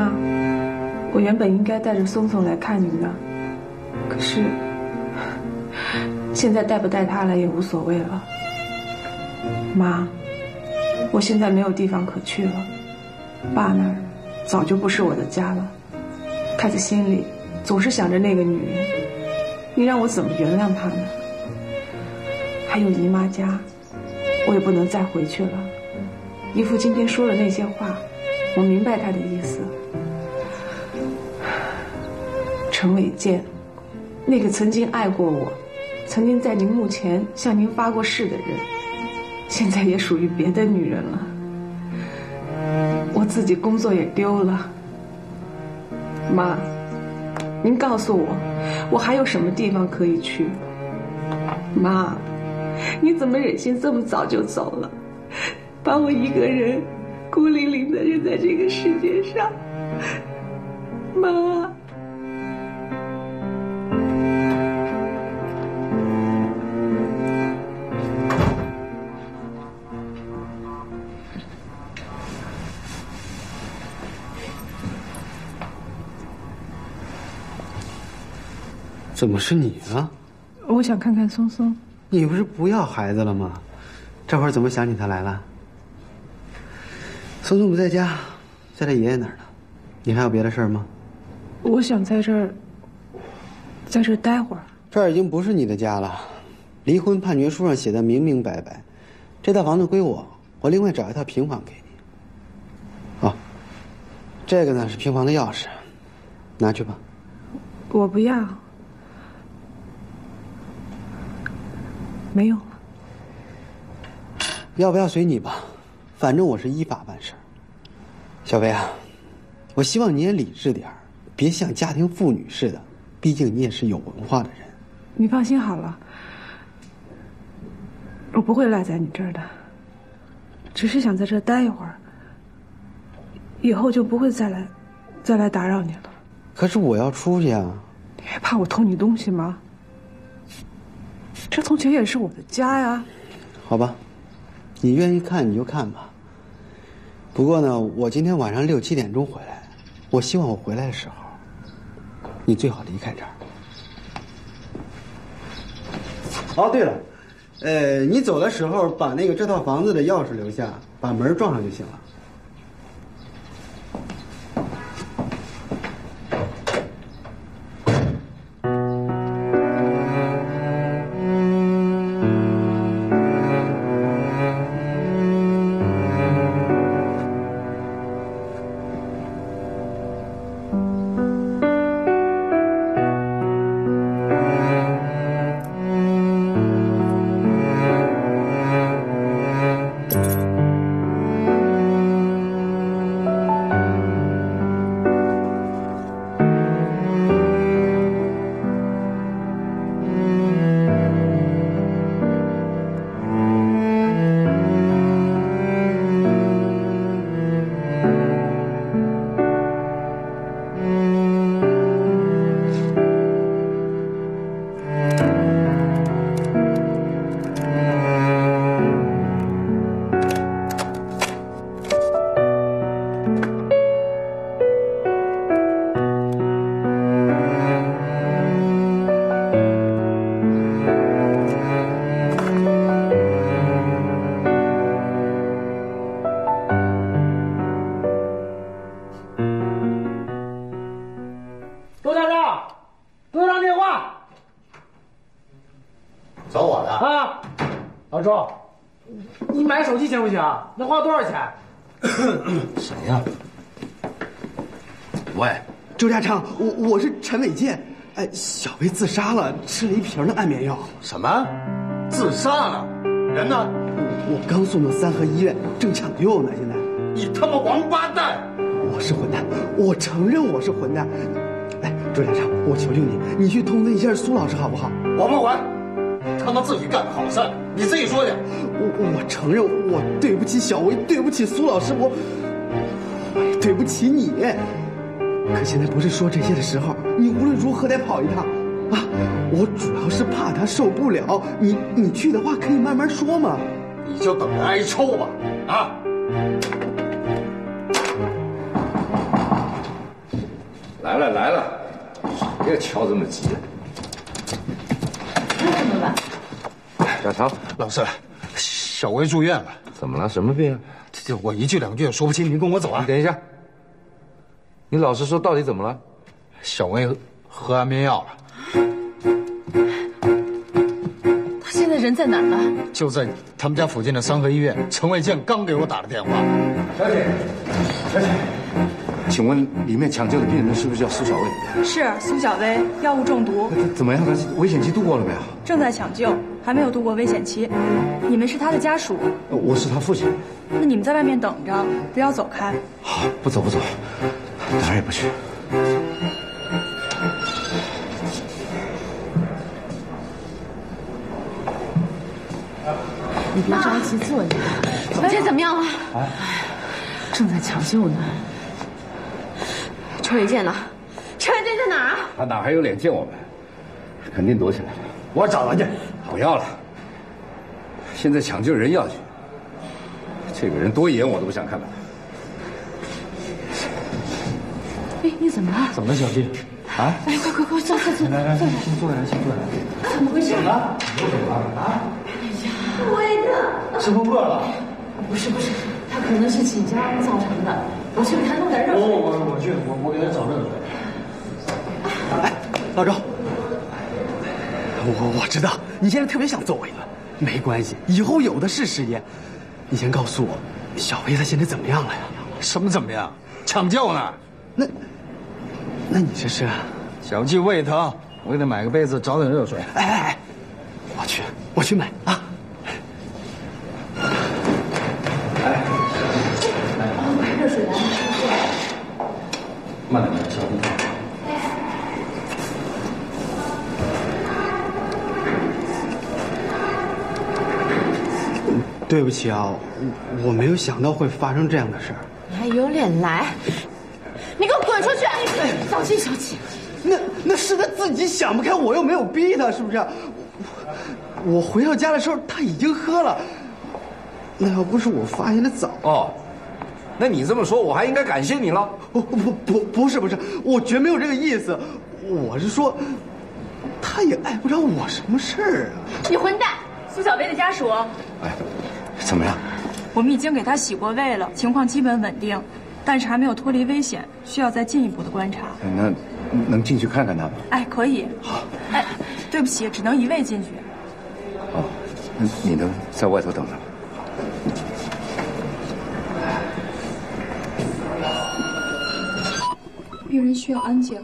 妈，我原本应该带着松松来看您的，可是现在带不带他来也无所谓了。妈，我现在没有地方可去了，爸那儿早就不是我的家了，太子心里总是想着那个女人，你让我怎么原谅她呢？还有姨妈家，我也不能再回去了。姨父今天说了那些话，我明白他的意思。陈伟健，那个曾经爱过我，曾经在您墓前向您发过誓的人，现在也属于别的女人了。我自己工作也丢了。妈，您告诉我，我还有什么地方可以去？妈，你怎么忍心这么早就走了，把我一个人孤零零的扔在这个世界上？妈。 怎么是你啊？ 我想看看松松。 你不是不要孩子了吗？这会儿怎么想起他来了？松松不在家，在他爷爷那儿呢。你还有别的事儿吗？ 我想在这儿待会儿。 这儿已经不是你的家了，离婚判决书上写的明明白白，这套房子归我，我另外找一套平房给你。哦，这个呢是平房的钥匙，拿去吧。 我不要。没有了。 要不要随你吧，反正我是依法办事。小薇啊，我希望你也理智点儿，别像家庭妇女似的，毕竟你也是有文化的人。 你放心好了，我不会赖在你这儿的，只是想在这儿待一会儿，以后就不会再来打扰你了。 可是我要出去啊。 你还怕我偷你东西吗？这从前也是我的家呀。 好吧，你愿意看你就看吧。不过呢，我今天晚上6、7点钟回来，我希望我回来的时候，你最好离开这儿。哦，对了，你走的时候把这套房子的钥匙留下，把门撞上就行了。 行不行？能花多少钱？ 谁呀？喂， 周家昌，我是陈伟健。哎，小薇自杀了，吃了1瓶的安眠药。 什么？自杀了？人呢？ 我刚送到3河医院，正抢救呢。现在。 你他妈王八蛋！ 我是混蛋，我承认我是混蛋。哎，周家昌，我求求你，你去通知一下苏老师好不好？ 管不管？他们自己干的好事，你自己说去。 我承认，我对不起小薇，对不起苏老师，我也对不起你。可现在不是说这些的时候，你无论如何得跑一趟啊！我主要是怕他受不了。你去的话可以慢慢说嘛。 你就等着挨抽吧！啊！ 来了，别瞧这么急。 怎么了？ 小曹， 老师，小薇住院了。 怎么了？什么病？ 这我一句两句也说不清，您跟我走啊。 你等一下，你老实说，到底怎么了？ 小薇喝安眠药了。 他现在人在哪儿呢？ 就在他们家附近的三和医院。陈伟健刚给我打的电话。 小姐，小姐，请问里面抢救的病人是不是叫苏小薇？ 是苏小薇，药物中毒， 怎么样？她危险期度过了没有？ 正在抢救，还没有度过危险期。你们是他的家属， 我是他父亲。 那你们在外面等着，不要走开。 好，不走，哪儿也不去。 你别着急，坐着。文倩怎么样了？ 正在抢救呢。 陈伟健呢？陈伟健在哪儿啊？ 他哪还有脸见我们？肯定躲起来了。 我找他去。 不要了，现在抢救人要紧。这个人多严我都不想看到哎，你怎么了？ 怎么了，小季？啊？ 哎，快，坐， 来，先坐下来。 怎么回事？ 啊？ 伟的， 吃不饿了？ 不是，他可能是紧张造成的。我去给他弄点热水。 我去，我给他找热水。 哎，老周，我知道你现在特别想揍我一顿，没关系，以后有的是时间。你先告诉我，小薇她现在怎么样了呀？ 什么怎么样？抢救呢？ 那你这是？ 小季胃疼，我给他买个杯子，找点热水。 哎，我去买啊。 买热水来。 慢点，小弟。 对不起啊，我没有想到会发生这样的事儿。 你还有脸来？你给我滚出去！小季。 那是他自己想不开，我又没有逼他，是不是？我回到家的时候他已经喝了。那要不是我发现的早哦，那你这么说，我还应该感谢你了。 不是，我绝没有这个意思。我是说，他也碍不着我什么事儿啊。 你混蛋！ 苏小薇的家属， 哎，怎么样？ 我们已经给她洗过胃了，情况基本稳定，但是还没有脱离危险，需要再进一步的观察。 那能进去看看他吗？ 哎，可以。 好。 哎，对不起，只能一位进去。 哦，那你能在外头等着。 病人需要安静。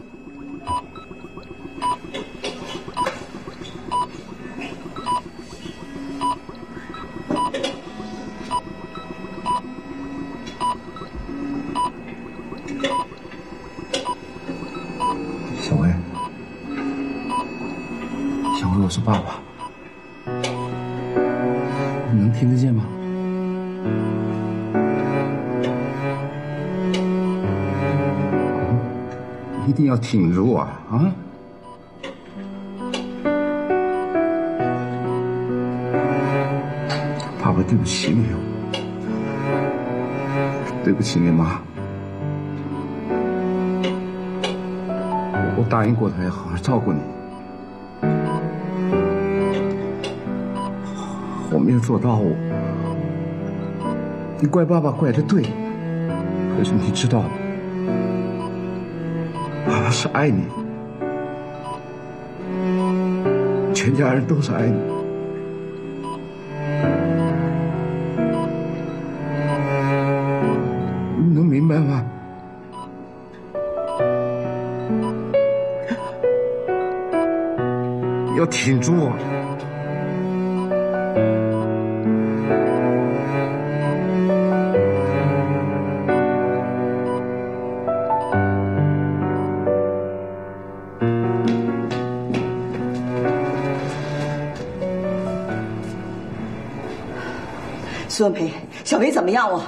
小薇，我是爸爸，你能听得见吗？一定要挺住啊！啊！爸爸对不起你，对不起你妈。我答应过她要好好照顾你，我没有做到。你怪爸爸怪得对，可是你知道的。爸爸是爱你，全家人都是爱你。你能明白吗？要挺住啊！ 苏文培，小薇怎么样了？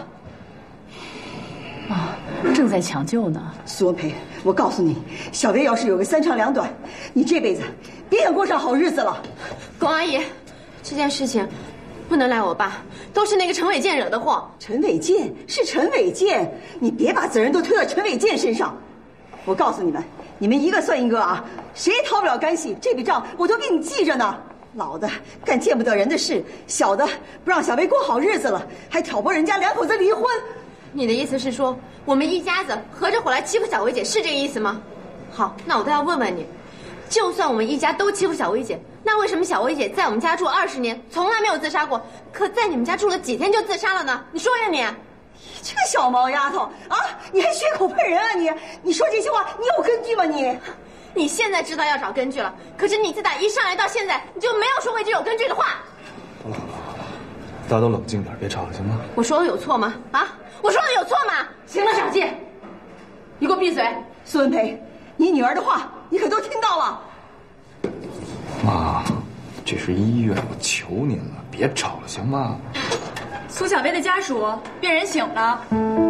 正在抢救呢。 苏文培，我告诉你，小薇要是有个三长两短，你这辈子别想过上好日子了。 龚阿姨，这件事情不能赖我爸，都是那个陈伟健惹的祸。 陈伟健是陈伟健，你别把责任都推到陈伟健身上。我告诉你们， 你们一个算一个啊，谁也逃不了干系。这笔账我都给你记着呢。老的干见不得人的事，小的不让小薇过好日子了，还挑拨人家两口子离婚。 你的意思是说，我们一家子合着伙来欺负小薇姐，是这个意思吗？好，那我倒要问问你，就算我们一家都欺负小薇姐，那为什么小薇姐在我们家住20年，从来没有自杀过，可在你们家住了几天就自杀了呢？你说呀你！ 这个小毛丫头啊，你还血口喷人啊你！你说这些话，你有根据吗你？ 你现在知道要找根据了，可是你自打一上来到现在，你就没有说过这有根据的话。 好了，大家都冷静点，别吵了，行吗？ 我说的有错吗？啊，我说的有错吗？行了，小季，你给我闭嘴！ 苏文培，你女儿的话你可都听到了。 妈，这是医院，我求您了，别吵了，行吗？ 苏小薇的家属，病人醒了。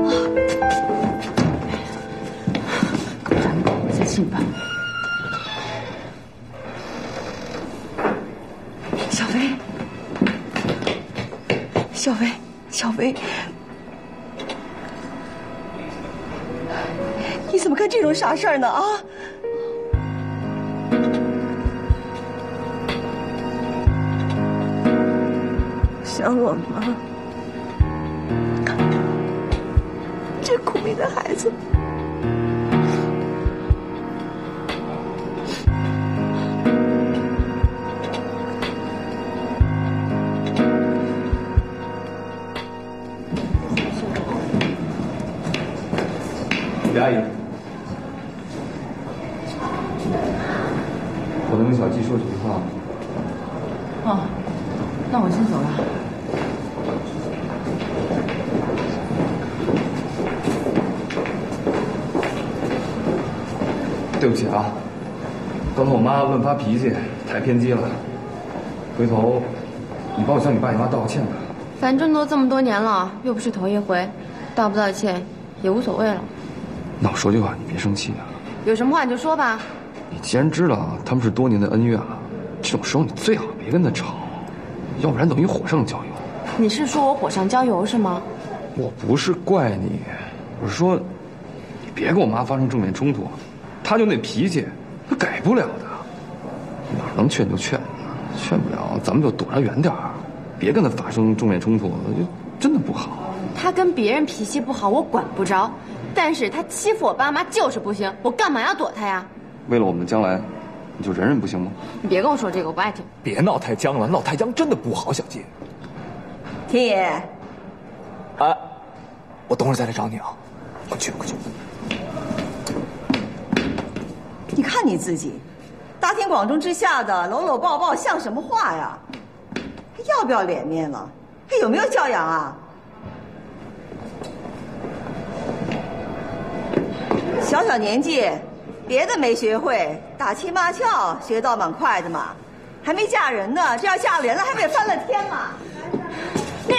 咱们口再信吧。 小薇，小薇，小薇，你怎么干这种傻事儿呢？啊！想我吗？这苦命的孩子。 李阿姨，我能跟小季说几句话吗？ 哦，那我先走了。 对不起啊，刚才我妈乱发脾气，太偏激了。回头你帮我向你爸你妈道个歉吧。 反正都这么多年了，又不是头一回，道不道歉也无所谓了。 那我说句话，你别生气啊。 有什么话你就说吧。 你既然知道他们是多年的恩怨了，这种时候你最好别跟他吵，要不然等于火上浇油。 你是说我火上浇油是吗？ 我不是怪你，我是说，你别跟我妈发生正面冲突，她就那脾气，她改不了的。哪能劝就劝，劝不了咱们就躲着远点儿，别跟她发生正面冲突，真的不好。 他跟别人脾气不好，我管不着，但是他欺负我爸妈就是不行，我干嘛要躲他呀？ 为了我们的将来，你就忍忍不行吗？ 你别跟我说这个，我不爱听。 别闹太僵了，闹太僵真的不好，小季。 田野， 啊，我等会儿再来找你啊，快去快去。 你看你自己，大庭广众之下的搂搂抱抱，像什么话呀？还要不要脸面了？还有没有教养啊？小小年纪，别的没学会，打情骂俏学倒蛮快的嘛。还没嫁人呢，这要嫁人了，还不得翻了天嘛？ 你。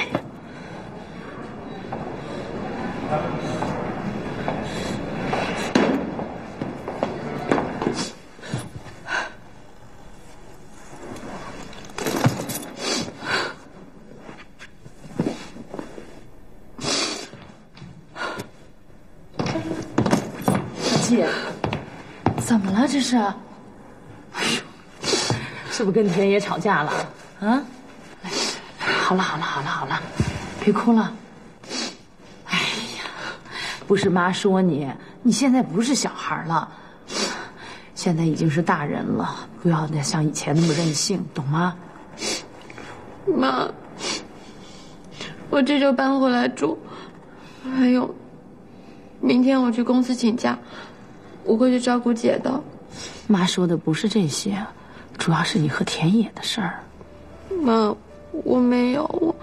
姐，怎么了这是？哎呦，是不是跟田野吵架了？啊？好了好了好了好了，别哭了。哎呀，不是妈说你，你现在不是小孩了，现在已经是大人了，不要再像以前那么任性，懂吗？ 妈，我这就搬回来住，还有，明天我去公司请假。我会去照顾姐的。 妈说的不是这些，主要是你和田野的事儿。 妈，我没有。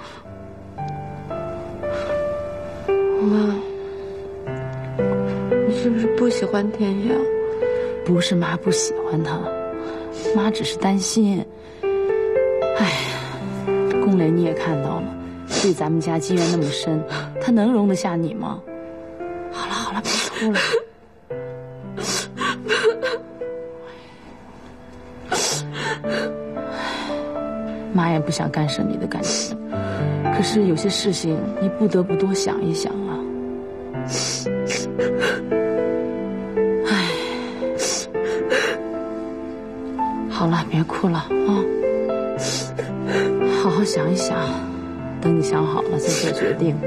妈，你是不是不喜欢田野？ 不是妈不喜欢他，妈只是担心。哎呀，龚磊你也看到了，对咱们家积怨那么深，他能容得下你吗？好了好了，别哭了。妈也不想干涉你的感情，可是有些事情你不得不多想一想啊。唉， 好了，别哭了啊，好好想一想，等你想好了再做决定。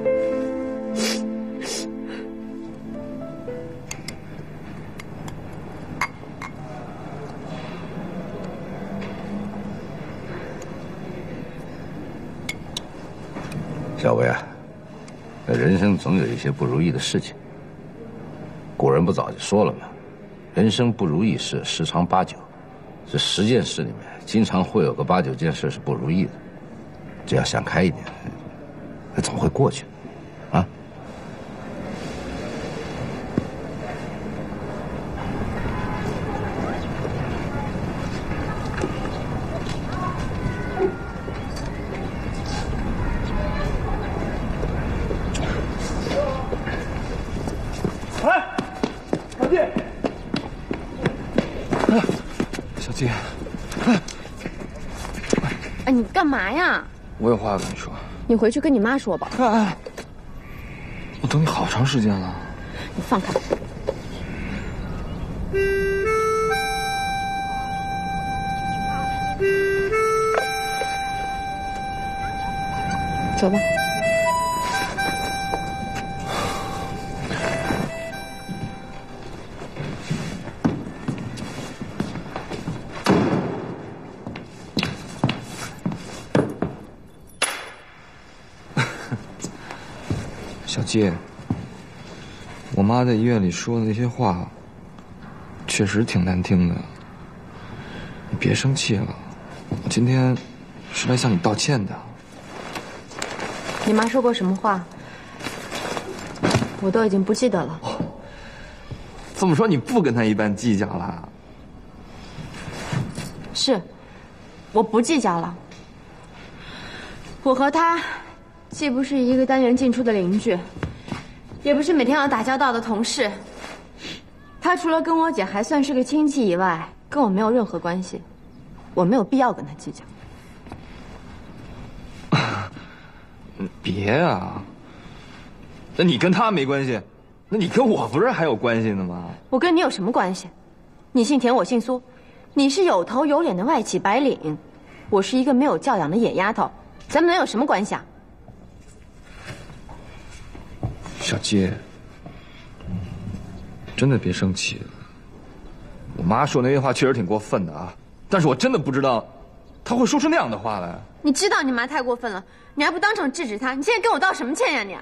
小薇啊，人生总有一些不如意的事情。古人不早就说了吗？人生不如意事十常八九，这10件事里面，经常会有个8、9件事是不如意的。只要想开一点，总会过去的，啊。 哎，你干嘛呀？ 我有话要跟你说。 你回去跟你妈说吧。 哎，我等你好长时间了。 你放开。走吧。 小季，我妈在医院里说的那些话，确实挺难听的。你别生气了，我今天是来向你道歉的。 你妈说过什么话？我都已经不记得了。 这么说你不跟她一般计较了？ 是，我不计较了。我和她既不是一个单元进出的邻居，也不是每天要打交道的同事。她除了跟我姐还算是个亲戚以外，跟我没有任何关系。我没有必要跟她计较。 别啊！那你跟他没关系，那你跟我不是还有关系呢吗？ 我跟你有什么关系？你姓田，我姓苏，你是有头有脸的外企白领，我是一个没有教养的野丫头，咱们能有什么关系啊？ 小季，真的别生气了。我妈说那些话确实挺过分的啊，但是我真的不知道她会说出那样的话来。 你知道你妈太过分了，你还不当场制止她？你现在跟我道什么歉呀你？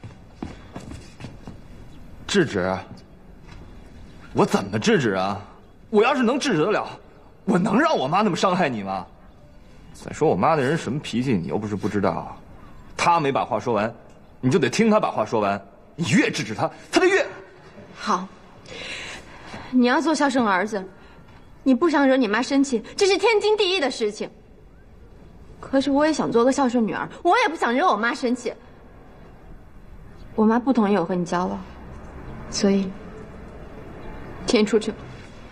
制止？我怎么制止啊？我要是能制止得了，我能让我妈那么伤害你吗？再说我妈那人什么脾气，你又不是不知道。她没把话说完，你就得听她把话说完。你越制止她，她就越…… 好，你要做孝顺儿子，你不想惹你妈生气，这是天经地义的事情。可是我也想做个孝顺女儿，我也不想惹我妈生气。我妈不同意我和你交往，所以，请你出去吧。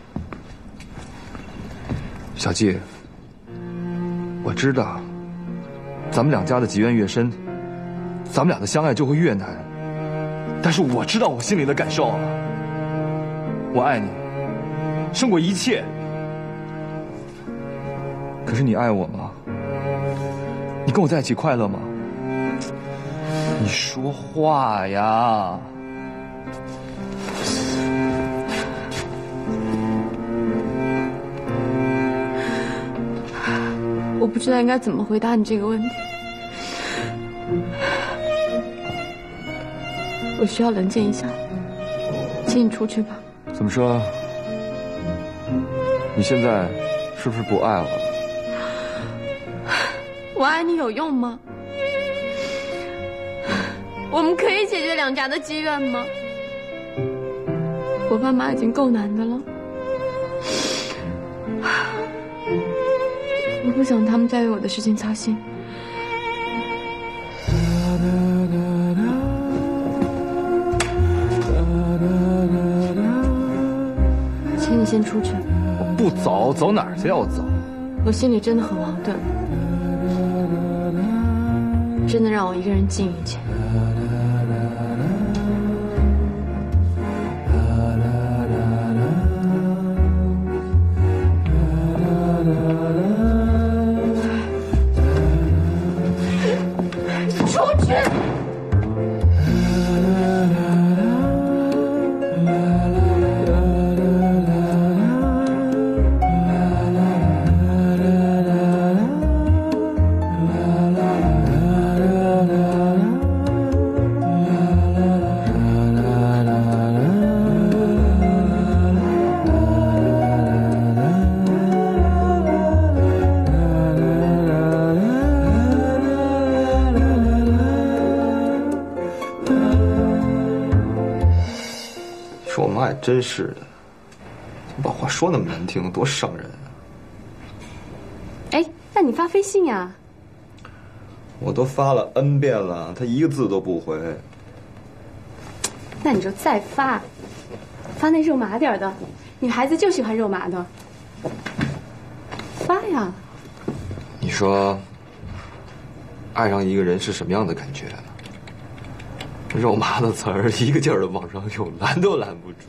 小季，我知道，咱们两家的积怨越深，咱们俩的相爱就会越难。但是我知道我心里的感受啊，我爱你，胜过一切。可是你爱我吗？你跟我在一起快乐吗？你说话呀！ 我不知道应该怎么回答你这个问题。我需要冷静一下，请你出去吧。 怎么说？你现在是不是不爱我了？ 我爱你有用吗？我们可以解决两家的积怨吗？我爸妈已经够难的了，我不想他们再为我的事情操心。请你先出去。 我不走，走哪儿去要走？ 我心里真的很矛盾，真的让我一个人静一静。 我妈也真是的，把话说那么难听，多伤人啊！ 哎，那你发飞信呀？ 我都发了 N 遍了，她一个字都不回。 那你就再发，发那肉麻点的，女孩子就喜欢肉麻的。发呀！ 你说，爱上一个人是什么样的感觉？肉麻的词儿一个劲儿的往上涌，拦都拦不住。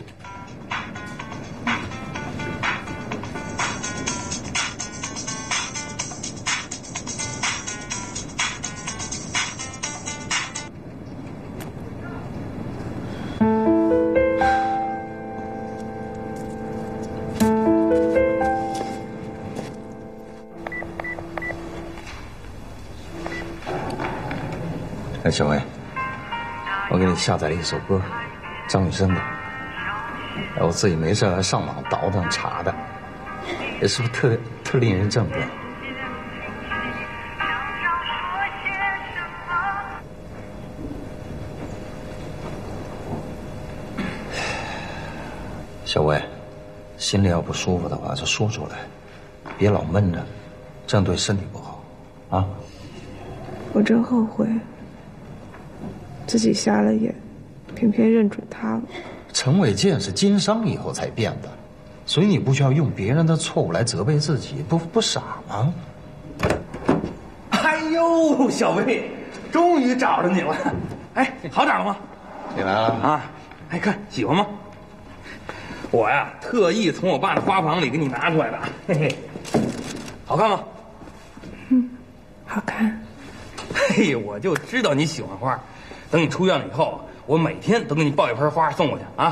哎，小薇，我给你下载了一首歌，张雨生的。我自己没事还上网倒腾查的，也是不是特令人振奋？小薇，心里要不舒服的话就说出来，别老闷着，这样对身体不好啊。 我真后悔自己瞎了眼，偏偏认准他了。 陈伟健是经商以后才变的，所以你不需要用别人的错误来责备自己，不傻吗？ 哎呦，小薇，终于找着你了！哎，好找了吗？ 你来了啊！哎，看喜欢吗？我呀，特意从我爸的花房里给你拿出来的，嘿嘿，好看吗？ 好看。 嘿，我就知道你喜欢花。等你出院了以后，我每天都给你抱一盆花送过去啊！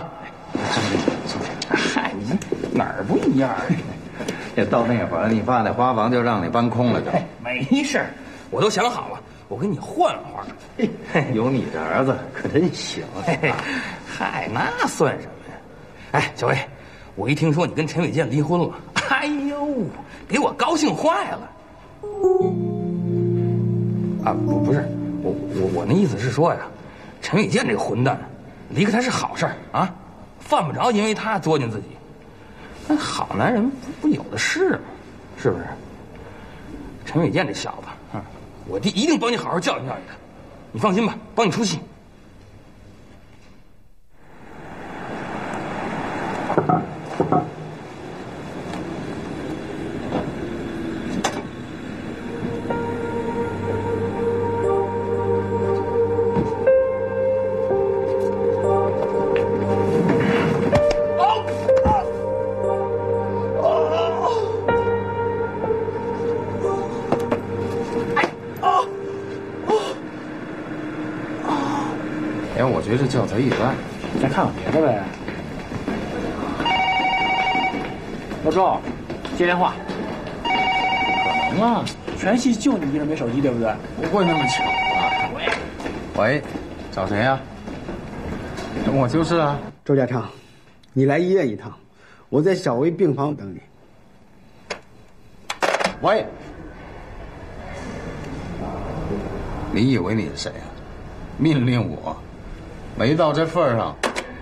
嗨，你哪儿不一样？ 也到那会儿，你爸那花房就让你搬空了就。 没事儿，我都想好了，我给你换花。 有你这儿子可真行。 嗨，那算什么呀？哎，小薇，我一听说你跟陈伟健离婚了，哎呦，给我高兴坏了。啊，不是，我那意思是说呀，陈伟健这个混蛋，离开他是好事儿啊，犯不着因为他作践自己。那好男人不有的是吗？是不是？陈伟健这小子，我一定帮你好好教育教育他。你放心吧，帮你出气。 我觉得这教材一般， 再看看别的呗。老周，接电话。可能啊，全系就你一人没手机，对不对？ 不会那么巧啊。喂，找谁呀？我就是啊。 周家昌，你来医院一趟，我在小薇病房等你。 喂，你以为你是谁啊？命令我。没到这份上，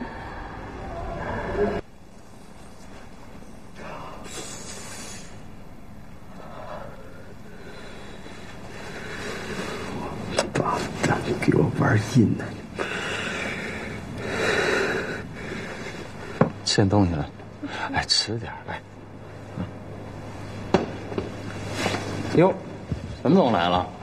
爸蛋，给我玩阴呢！ 吃点东西了，哎，吃点来。哟，沈总来了。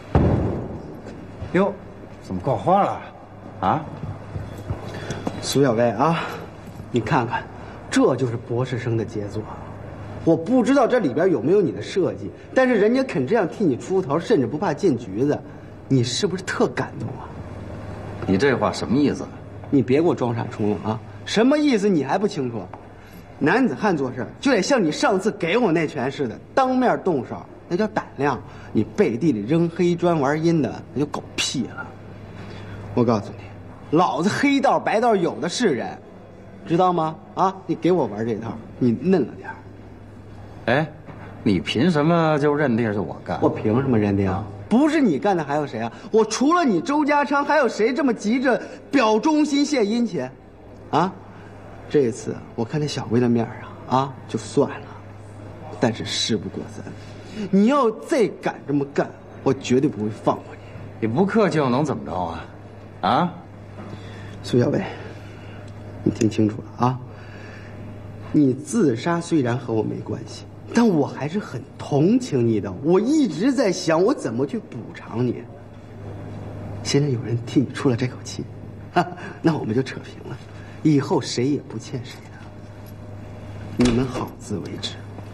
哟，怎么挂花了？啊？ 苏小薇啊，你看看，这就是博士生的杰作。我不知道这里边有没有你的设计，但是人家肯这样替你出头，甚至不怕进局子，你是不是特感动啊？ 你这话什么意思？ 你别给我装傻充愣啊！什么意思你还不清楚？男子汉做事就得像你上次给我那拳似的，当面动手，那叫胆量。你背地里扔黑砖玩阴的，那就狗屁了。我告诉你，老子黑道白道有的是人，知道吗？啊，你给我玩这套，你嫩了点儿。 哎，你凭什么就认定是我干？ 我凭什么认定？不是你干的还有谁啊？我除了你周家昌，还有谁这么急着表忠心献殷勤？啊， 这次我看在小薇的面上啊，就算了。但是事不过三，你要再敢这么干，我绝对不会放过你。 你不客气又能怎么着啊？啊？ 苏小薇，你听清楚了啊！你自杀虽然和我没关系，但我还是很同情你的。我一直在想我怎么去补偿你。现在有人替你出了这口气，那我们就扯平了，以后谁也不欠谁的。你们好自为之。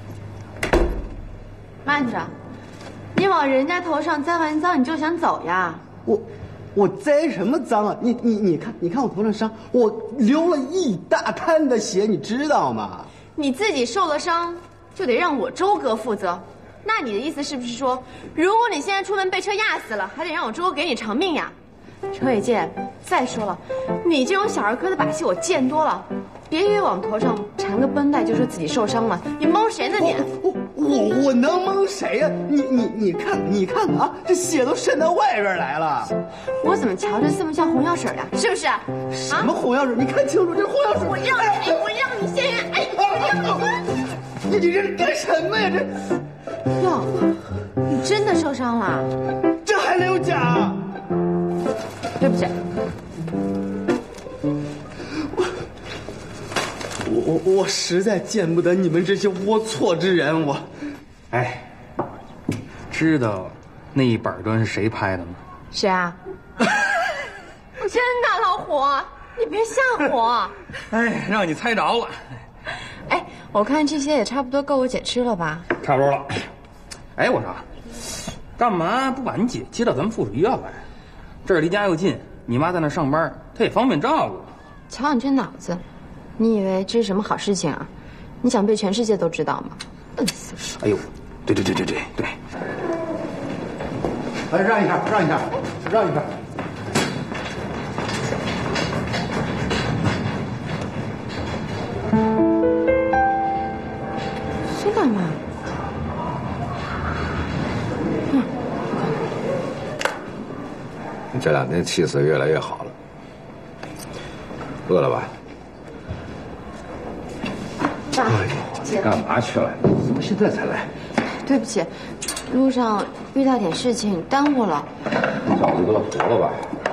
慢着，你往人家头上栽完赃，你就想走呀？ 我栽什么赃啊？你看我头上伤，我流了一大滩的血，你知道吗？ 你自己受了伤，就得让我周哥负责。那你的意思是不是说，如果你现在出门被车压死了，还得让我周哥给你偿命呀？陈伟健，再说了，你这种小儿科的把戏我见多了，别以为往头上缠个绷带就说自己受伤了，你蒙谁呢你？ 我能蒙谁呀？你看啊，这血都渗到外边来了。 我怎么瞧着这么像红药水呀？是不是？ 什么红药水？你看清楚，这是红药水。 我让你先， 你这是干什么呀？这哟，你真的受伤了？ 这还能有假？ 对不起。 我实在见不得你们这些龌龊之人，我。 哎，知道那一板砖是谁拍的吗？ 谁啊？我真的老虎，你别吓我。 哎，让你猜着了。 哎，我看这些也差不多够我姐吃了吧？ 差不多了。哎，我说，干嘛不把你姐接到咱们附属医院来？这儿离家又近，你妈在那上班，她也方便照顾。 瞧你这脑子，你以为这是什么好事情啊？你想被全世界都知道吗？笨死！ 哎呦，对。 来，让一下。 苏大妈， 你这2天气色越来越好了，饿了吧？ 爸，姐， 干嘛去了？怎么现在才来？ 对不起，路上遇到点事情耽误了。 饺子都要坨了吧？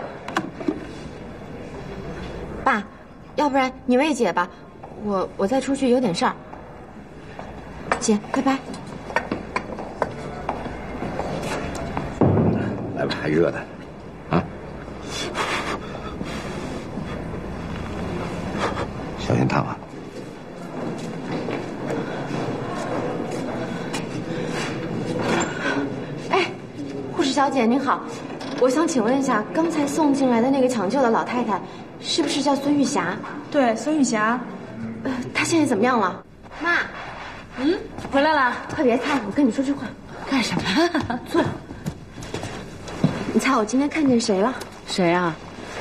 爸，要不然你喂姐吧，我再出去有点事儿。姐，拜拜。 来吧，还热的，啊？小心烫啊！ 哎，护士小姐您好，我想请问一下，刚才送进来的那个抢救的老太太，是不是叫孙玉霞？ 对，孙玉霞。 她现在怎么样了？妈。 回来了， 快别猜，我跟你说句话。 干什么？ 坐。你猜我今天看见谁了？ 谁啊？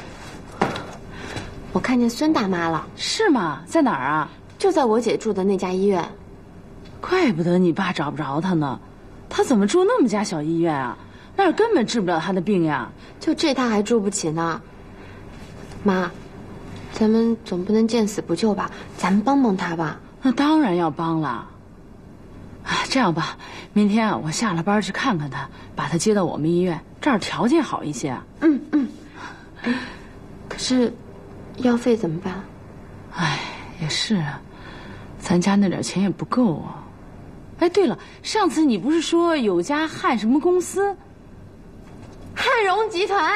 我看见孙大妈了。 是吗？在哪儿啊？ 就在我姐住的那家医院。 怪不得你爸找不着她呢，她怎么住那么家小医院啊？那儿根本治不了她的病呀。 就这她还住不起呢。妈，咱们总不能见死不救吧？咱们帮帮她吧。 那当然要帮了。这样吧，明天啊，我下了班去看看他，把他接到我们医院，这儿条件好一些。 可是，药费怎么办？ 哎，也是啊，咱家那点钱也不够啊。哎，对了，上次你不是说有家汉什么公司？ 汉荣集团。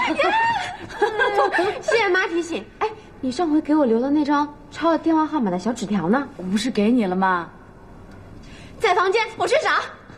谢谢妈提醒。哎，你上回给我留了那张抄了电话号码的小纸条呢？ 我不是给你了吗？ 在房间，我去找。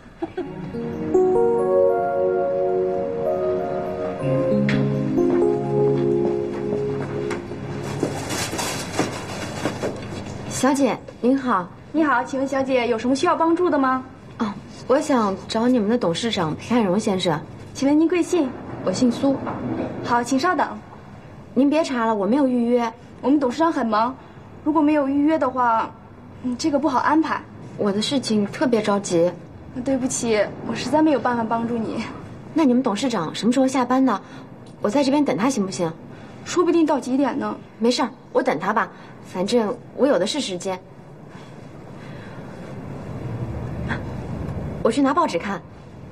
小姐您好。 你好，请问小姐有什么需要帮助的吗？ 哦，我想找你们的董事长裴汉荣先生。 请问您贵姓？ 我姓苏。 好，请稍等。 您别查了，我没有预约。 我们董事长很忙，如果没有预约的话，这个不好安排。 我的事情特别着急。 对不起，我实在没有办法帮助你。 那你们董事长什么时候下班呢？我在这边等他行不行？ 说不定到几点呢？ 没事儿，我等他吧。 反正我有的是时间。我去拿报纸看。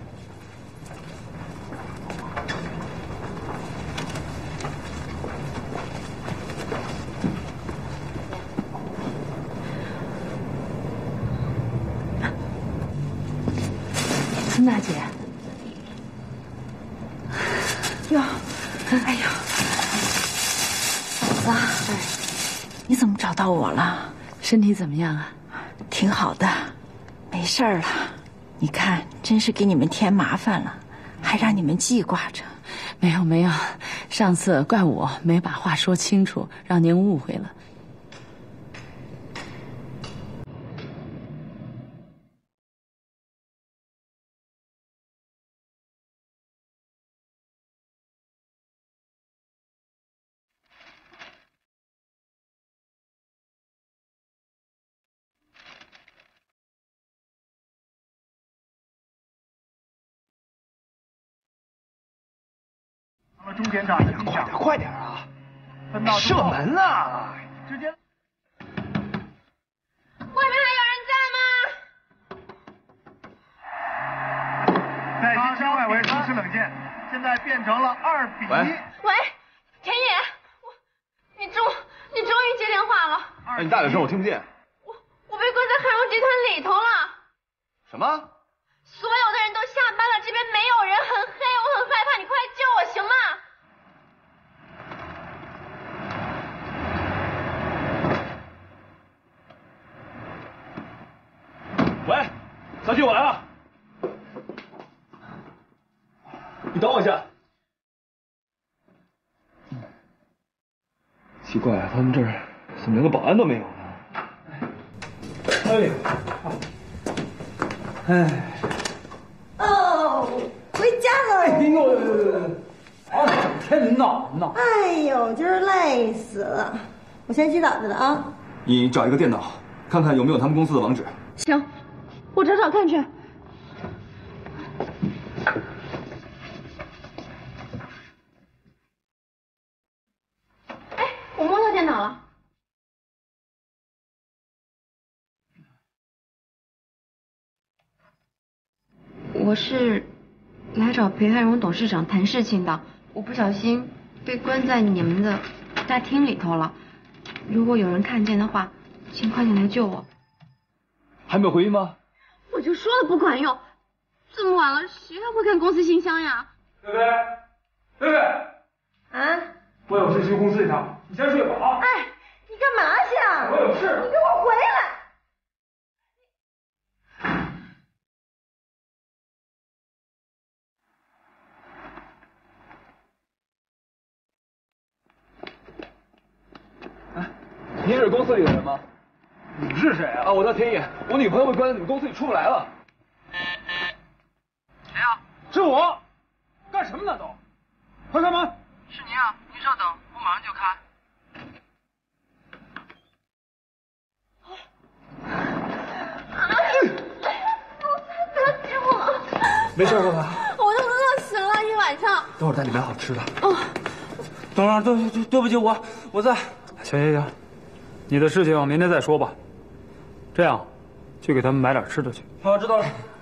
孙大姐。 哟，哎呦，嫂子，你怎么找到我了？ 身体怎么样啊？ 挺好的，没事儿了。你看，真是给你们添麻烦了，还让你们记挂着。 没有没有，上次怪我没把话说清楚，让您误会了。 钟检长， 快点啊！射门啊！ 直接。 外面还有人在吗？ 在金山外围保持冷静，现在变成了2比1。 喂，田野，你终于接电话了。 哎，你大点声，我听不见。 我被关在汉荣集团里头了。 什么？ 所有的人都下班了，这边没有人，很黑，我很害怕，你快来救我行吗？ 喂，小季，我来了。你等我一下。奇怪啊，他们这儿怎么连个保安都没有呢？ 哦，回家了。 哎呦，整天闹。 哎呦，今儿累死了。我先去脑子了啊。 你找一个电脑，看看有没有他们公司的网址。 行，我找找看去。哎，我摸到电脑了。我是来找裴汉荣董事长谈事情的，我不小心被关在你们的大厅里头了。如果有人看见的话，请快点来救我。 还没有回音吗？ 我就说了不管用，这么晚了，谁还会看公司信箱呀？ 贝贝， 啊！ 我有事去公司一趟，你先睡吧啊！ 哎，你干嘛去啊？ 我有事。 你给我回来！ 您是公司里的人吗？ 你是谁啊？ 啊，我叫田野，我女朋友被关在你们公司里出不来了。 谁啊？是我。干什么呢都？快开门！是您啊，您稍等，我马上就开。 得救了！ 没事吧？ 我都饿死了一晚上。 等会儿带你买好吃的。 等会儿，对不起，我在。行，你的事情明天再说吧。这样，去给他们买点吃的去。好，知道了。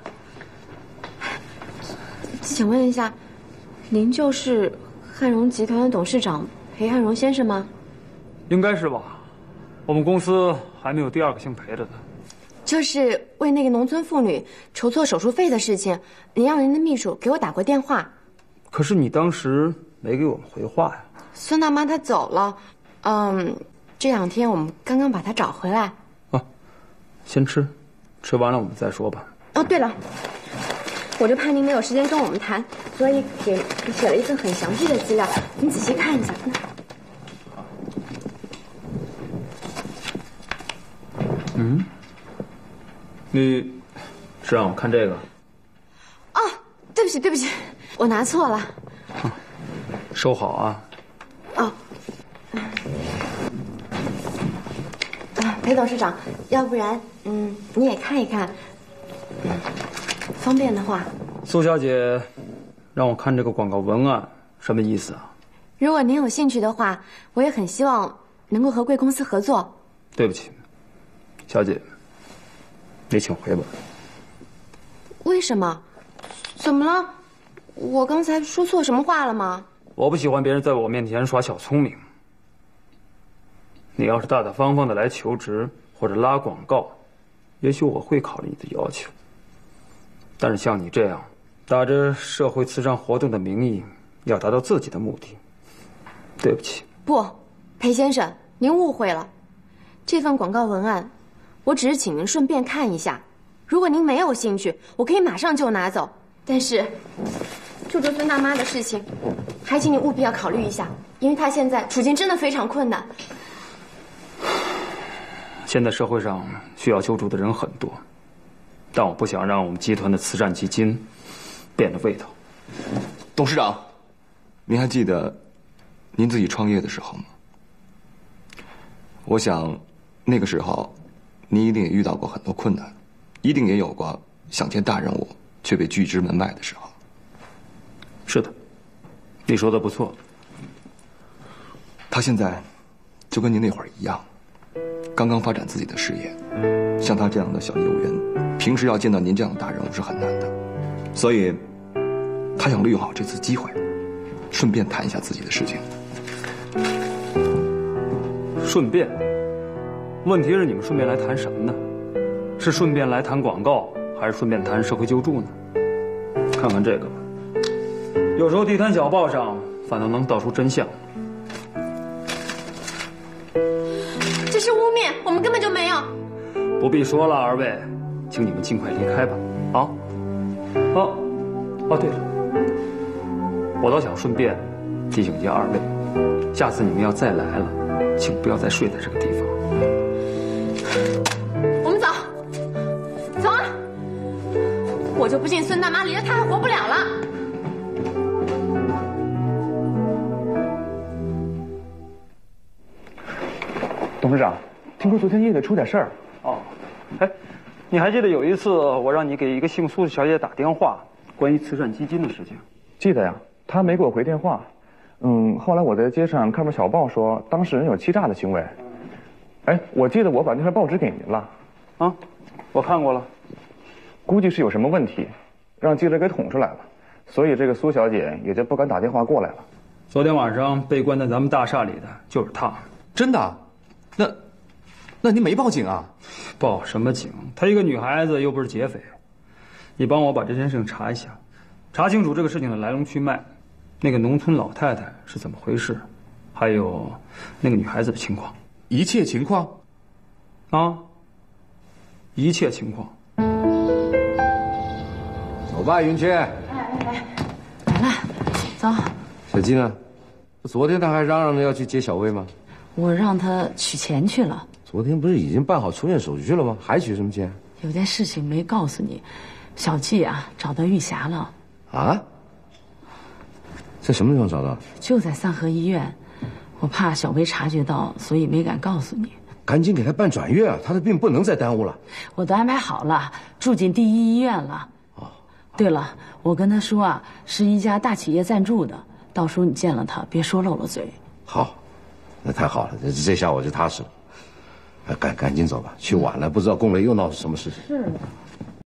请问一下，您就是汉荣集团的董事长裴汉荣先生吗？ 应该是吧。我们公司还没有第二个姓裴的呢。 就是为那个农村妇女筹措手术费的事情，您让您的秘书给我打过电话。 可是你当时没给我们回话呀。 孙大妈她走了，这2天我们刚刚把她找回来。 先吃，吃完了我们再说吧。 哦，对了，我就怕您没有时间跟我们谈，所以给写了一份很详细的资料，您仔细看一下。 你是让我看这个？ 哦，对不起，我拿错了。 收好啊。 哦。裴董事长，要不然，你也看一看，方便的话。 苏小姐，让我看这个广告文案，什么意思啊？ 如果您有兴趣的话，我也很希望能够和贵公司合作。 对不起，小姐，你请回吧。 为什么？怎么了？我刚才说错什么话了吗？ 我不喜欢别人在我面前耍小聪明。你要是大大方方的来求职或者拉广告，也许我会考虑你的要求。但是像你这样，打着社会慈善活动的名义，要达到自己的目的，对不起。 不，裴先生，您误会了。这份广告文案，我只是请您顺便看一下。如果您没有兴趣，我可以马上就拿走。但是，就这孙大妈的事情，还请你务必要考虑一下，因为她现在处境真的非常困难。 现在社会上需要救助的人很多，但我不想让我们集团的慈善基金变了味道。 董事长，您还记得您自己创业的时候吗？我想，那个时候，您一定也遇到过很多困难，一定也有过想见大人物却被拒之门外的时候。 是的，你说的不错。 他现在就跟您那会儿一样，刚刚发展自己的事业。像他这样的小业务员，平时要见到您这样的大人物是很难的，所以，他想利用好这次机会，顺便谈一下自己的事情。 顺便？问题是你们顺便来谈什么呢？是顺便来谈广告，还是顺便谈社会救助呢？看看这个吧，有时候地摊小报上反倒能道出真相。 这是污蔑，我们根本就没有。 不必说了，二位，请你们尽快离开吧。啊，对了，我倒想顺便提醒一下二位，下次你们要再来了，请不要再睡在这个地方。 我们走，走啊！我就不信孙大妈离了他还活不了了。 董事长，听说昨天夜里出点事儿。 哦，哎，你还记得有一次我让你给一个姓苏的小姐打电话，关于慈善基金的事情？ 记得呀，她没给我回电话。后来我在街上看到小报说当事人有欺诈的行为。哎，我记得我把那份报纸给您了。 啊，我看过了。 估计是有什么问题，让记者给捅出来了，所以这个苏小姐也就不敢打电话过来了。 昨天晚上被关在咱们大厦里的就是她。 真的？那您没报警啊？ 报什么警？她一个女孩子又不是劫匪。你帮我把这件事情查一下，查清楚这个事情的来龙去脉，那个农村老太太是怎么回事，还有那个女孩子的情况。 一切情况？ 啊，一切情况。 走吧，云缺。 来了，走。 小季呢？昨天他还嚷嚷着要去接小薇吗？ 我让他取钱去了。 昨天不是已经办好出院手续了吗？还取什么钱？ 有件事情没告诉你，小季啊找到玉霞了。 啊？在什么地方找到？ 就在三河医院，我怕小薇察觉到，所以没敢告诉你。 赶紧给他办转院啊！他的病不能再耽误了。 我都安排好了，住进第一医院了。哦，对了，我跟他说啊，是一家大企业赞助的，到时候你见了他，别说漏了嘴。 好，那太好了，这下我就踏实了。赶紧走吧，去晚了不知道龚雷又闹出什么事情。 是。